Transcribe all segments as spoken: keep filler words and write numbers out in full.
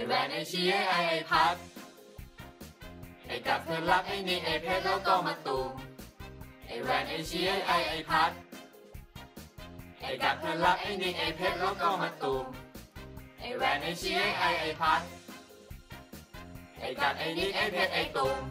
แหวนไอชีไอไอพัดไอกับเธอรักไอนี่ไอเพชรแล้วก็มาตูมไอแหวนไอชีไอไอไอพัดไอกับเธอรักไอนี่ไอเพชรแล้วก็มาตูมไอแหวนไอชีไอไอไอพัดไอกับไอนี่ไอเพชรไอตูม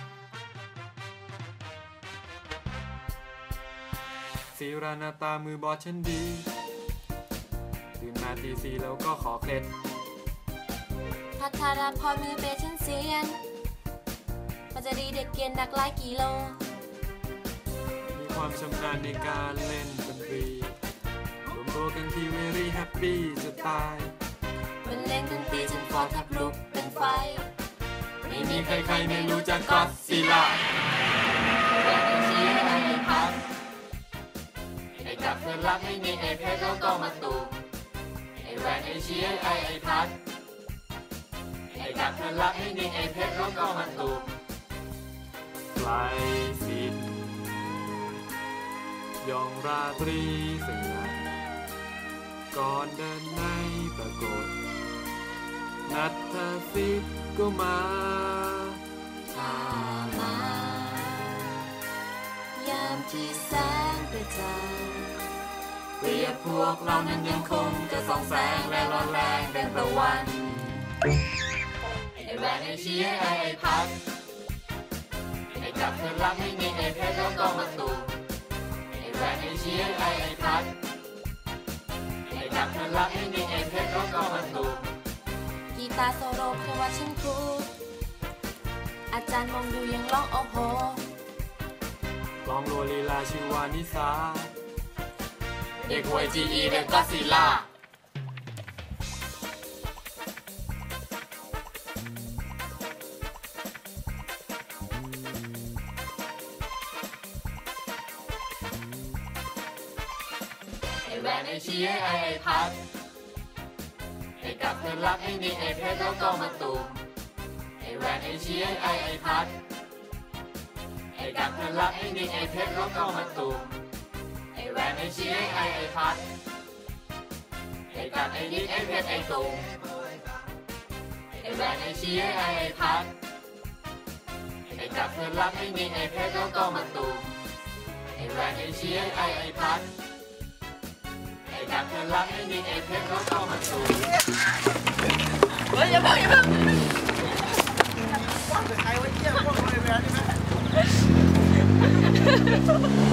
สีราหน้าตามือบอดฉันดีตื่นมาตีสี่แล้วก็ขอเคล็ดพัทรพรมือเบสฉันเซียนมันจะดีเด็กเกียนนักหลายกิโลมีความชำนาญในการเล่นดนตรีรวมตัวกันที่ very happy จะตายมันเล่นดนตรีจนฟอแทบลุกเป็นไฟไม่มีใครๆไม่รู้จักก็อดซิลล่าแหวนไอชีไอไอพัดไอกับเธอรักไอนี่ไอเพชรแล้วก็มาตูมไอแหวนไอชีไอไอไอพัดไอกับเธอรักไอนี่ไอเพชรแล้วก็มาตูมไกลสิทธิ์ยองราตรีสงัดก่อนเดินในปรากฏนัทสิทธิ์ก็มาถ้ามายามที่แสงกระจ่างเปรียบพวกเรานั้นยังคงจะส่องแสงและร้อนแรงเป็นประวันไอแหวนไอชีไอไอพัดไอกับเธอรักไอนี่ไอเพชรแล้วก็มาตูมไอแหวนไอชีไอไอไอพัดไอกับเธอรักไอนี่ไอเพชรแล้วก็มาตูมกีตาร์โซโล่เพราะว่าฉันครูอาจารย์มองดูยังร้องโอ้โหกลองโรลีลาชื่อวานิสาเด็กหวยจีอีเด็กก็ซิล่าไอแหวนไอชีไอไอไอพัดไอกับเธอรักไอนี่ไอเพชรแล้วก็มาตูมไอแหวนไอชีไอไอไอพัดไอกับเธอรักไอนี่ไอเพชรแล้วก็มาตูมไอแหวนไอชีไอไอไอพัดไอกับไอนี่ไอเพชรไอตูมไอแหวนไอชีไอไอไอพัดไอกับเธอรักไอนี่ไอเพชรแล้วก็มาตูมไอแหวนไอชีไอไอไอพัดไอกับเธอรักไอนี่ไอเพชรแล้วก็มาตูมเฮ้ยอย่าเพิ่งอย่าเพิ่งว่าจะใครไว้เยี่ยมพวกเราในแบรนด์ใช่ไหม